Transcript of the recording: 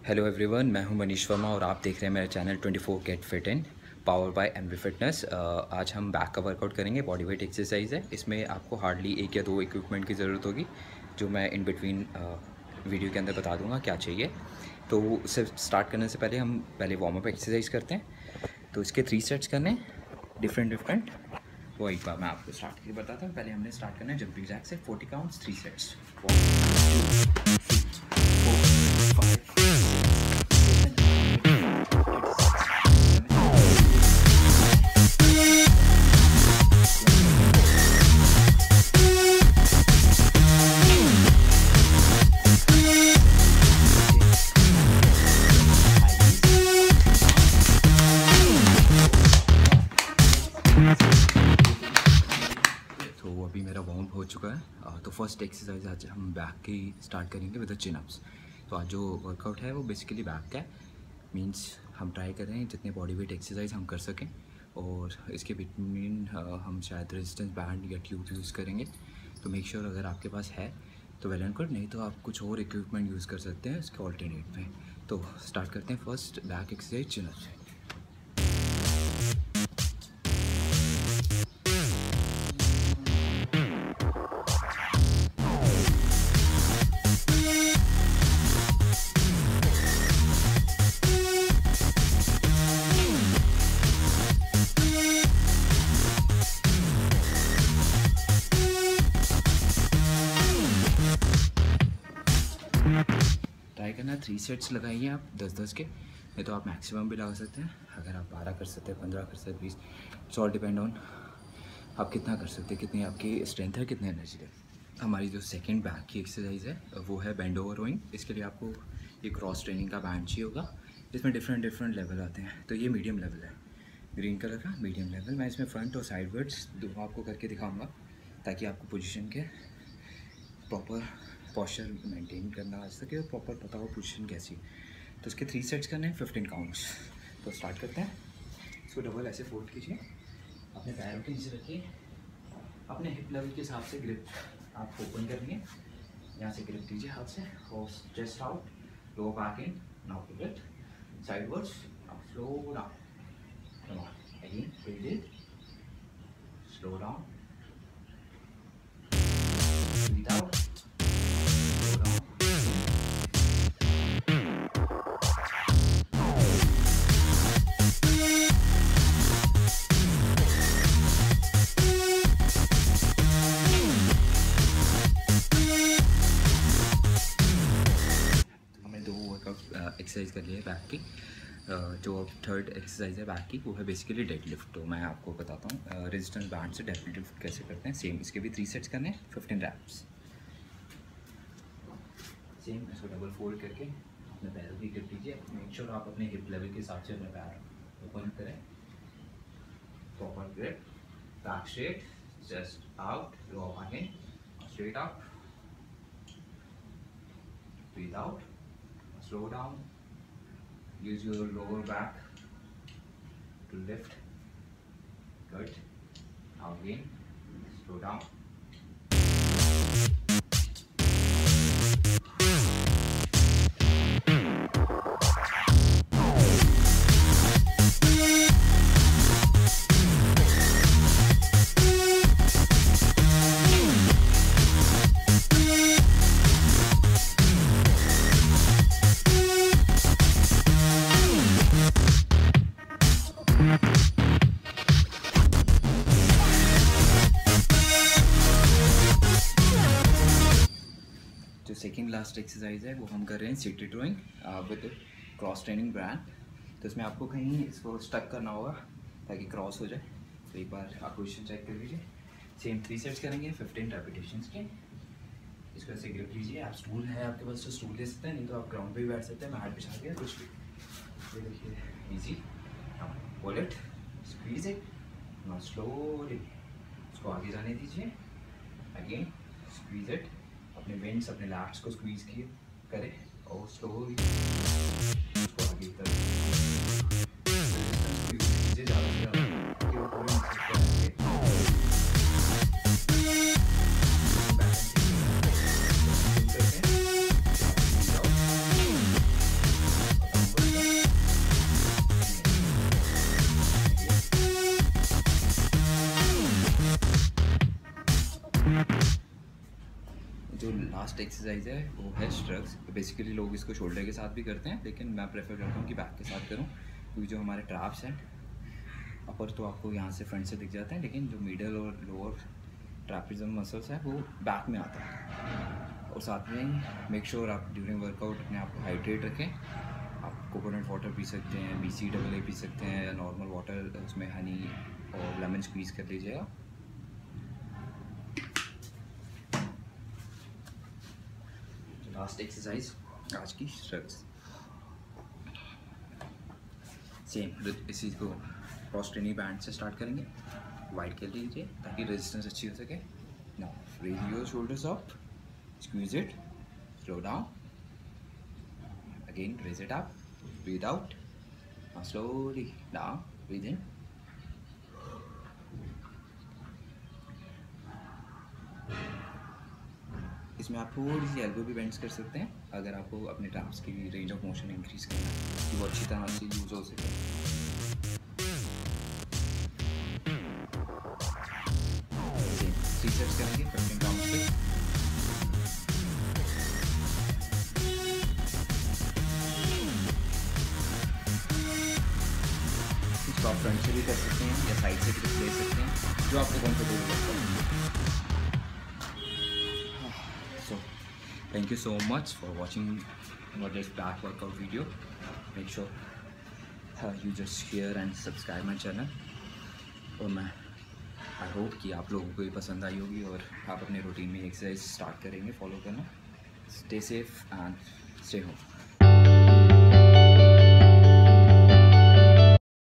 Hello everyone, मैं हूं मनीष वर्मा और आप देख रहे हैं मेरा channel 24 get fit in power by M V fitness. आज हम बैक का वर्कआउट करेंगे। बॉडी वेट एक्सरसाइज है। इसमें आपको हार्डली 1 या 2 इक्विपमेंट की ज़रूरत होगी, जो मैं इन बिटवीन वीडियो के अंदर बता दूंगा क्या चाहिए। तो उससे स्टार्ट करने से पहले हम वार्म अप एक्सरसाइज करते हैं। तो इसके 3 सेट्स करने डिफरेंट। वो एक बार मैं आपको स्टार्ट करके बताता हूँ। पहले हमने स्टार्ट करना है जंपिंग जैक से 40 काउंट्स 3 सेट्स। 1 2 3 4 5 तो अभी मेरा वार्म हो चुका है। तो फर्स्ट एक्सरसाइज आज हम बैक की स्टार्ट करेंगे विद द चिन अप्स। तो आज जो वर्कआउट है वो बेसिकली बैक का है। मींस हम ट्राई कर रहे हैं जितने बॉडी वेट एक्सरसाइज हम कर सकें, और इसके बिटवीन हम शायद रेजिस्टेंस बैंड या ट्यूब यूज़ करेंगे। तो मेक श्योर अगर आपके पास है तो वेल एंड गुड, नहीं तो आप कुछ और इक्विपमेंट यूज़ कर सकते हैं इसके ऑल्टरनेट में। तो स्टार्ट करते हैं first back exercise chin up से। ट्राई करना 3 सेट्स लगाइए आप 10-10 के, नहीं तो आप मैक्सिमम भी लगा सकते हैं। अगर आप 12 कर सकते हैं, 15 कर सकते हैं, 20, इट्स ऑल डिपेंड ऑन आप कितना कर सकते हैं, कितनी आपकी स्ट्रेंथ है, कितनी एनर्जी है। हमारी जो सेकंड बैक की एक्सरसाइज है वो है बेंड ओवर रोइंग। इसके लिए आपको ये क्रॉस ट्रेनिंग का बैंड चाहिए होगा। इसमें डिफरेंट लेवल आते हैं। तो ये मीडियम लेवल है, ग्रीन कलर का मीडियम लेवल। मैं इसमें फ्रंट और साइड वर्ड्स दोनों आपको करके दिखाऊँगा, ताकि आपको पोजिशन के प्रॉपर पॉस्चर मेंटेन करना आ सके और प्रॉपर पता हो पोजीशन कैसी। तो इसके 3 सेट्स करने हैं 15 काउंट्स। तो स्टार्ट करते हैं। इसको डबल ऐसे फोल्ड कीजिए, अपने पैरों के नीचे रखिए, अपने हिप लेवल के हिसाब से ग्रिप आप ओपन करेंगे। यहाँ से ग्रिप दीजिए हाथ से, और chest out, lower back in, now pivot sidewards, अब slow down, again build it, slow down, breathe out, slow down. हमने 2 वर्कआउट एक्सरसाइज कर लिए बैक की। जो थर्ड एक्सरसाइज है बैक की वो है बेसिकली डेड लिफ्ट। तो मैं आपको बताता हूँ रेजिस्टेंस बैंड से डेड लिफ्ट कैसे करते हैं। सेम इसके भी 3 सेट्स करने हैं 15 रैप्स। सेम इसको डबल फोल्ड करके अपने पैरों की ग्रिप लीजिए। मेक श्योर आप अपने हिप लेवल के हिसाब से अपने पैर ओपन करें। Proper grip, back straight, chest out, lower back in, straight out, breathe out, slow down, use your lower back to lift. Good. Now again, slow down. जो second last exercise है वो हम कर रहे हैं seated rowing with cross training band. तो इसमें आपको कहीं इसको स्टक करना होगा ताकि क्रॉस हो जाए। तो एक बार आप पोजीशन चेक कर लीजिए। सेम 3 सेट्स करेंगे 15 रेपिटेशंस के। इसको ऐसे ग्रिप लीजिए। आप स्टूल है आपके पास तो स्टूल ले सकते हैं, नहीं तो आप ग्राउंड पे भी बैठ सकते हैं, मैट बिछा के कुछ भी। ये देखिए easy. Hold it, squeeze it, now slowly इसको आगे जाने दीजिए। अगेन स्क्वीज इट, अपने वेंट्स अपने लैट्स को स्क्वीज किए करें और स्लोली उसको आगे तक ज़्यादा से ज़्यादा कि वो पूरे जो लास्ट एक्सरसाइज है वो है स्ट्रक्स। बेसिकली लोग इसको शोल्डर के साथ भी करते हैं, लेकिन मैं प्रेफर करता हूँ कि बैक के साथ करूँ, क्योंकि जो हमारे ट्रैप्स हैं, अपर तो आपको यहाँ से फ्रंट से दिख जाते हैं, लेकिन जो मिडल और लोअर ट्रैपिज्म मसल्स है वो बैक में आता है। और साथ में मेक श्योर आप ड्यूरिंग वर्कआउट अपने आप को हाइड्रेट रखें। आप कोकोनट वाटर पी सकते हैं, BCAA पी सकते हैं, या नॉर्मल वाटर, उसमें हनी और लेमन स्क्वीज़ कर लीजिएगा। लास्ट एक्सरसाइज आज की स्ट्रक्स। सेम इसी को क्रॉस ट्रेनिंग बैंड से स्टार्ट करेंगे। वाइड कर लीजिए ताकि रेजिस्टेंस अच्छी हो सके। Now raise your shoulders up, squeeze it, slow down, again raise it up, breathe out, slowly down, breathe in. इसमें आप थोड़ी सी एल्बो भी बेंड्स कर सकते हैं अगर आपको अपने ट्रैप्स की रेंज ऑफ मोशन इंक्रीज करना है, कि वो अच्छी तरह से यूज हो सके। सेट्स करेंगे 15 काउंट्स पे। इसको आप फ्रंट से भी कर सकते हैं या साइड से भी ले सकते हैं, जो आपको कंफर्टेबल लगता है। So, thank you so much for watching this back workout video. Make sure you just share and subscribe my channel. और मैं आई होप कि आप लोगों को ये पसंद आई होगी और आप अपने रूटीन में एक्सरसाइज स्टार्ट करेंगे फॉलो करना। Stay safe and stay home.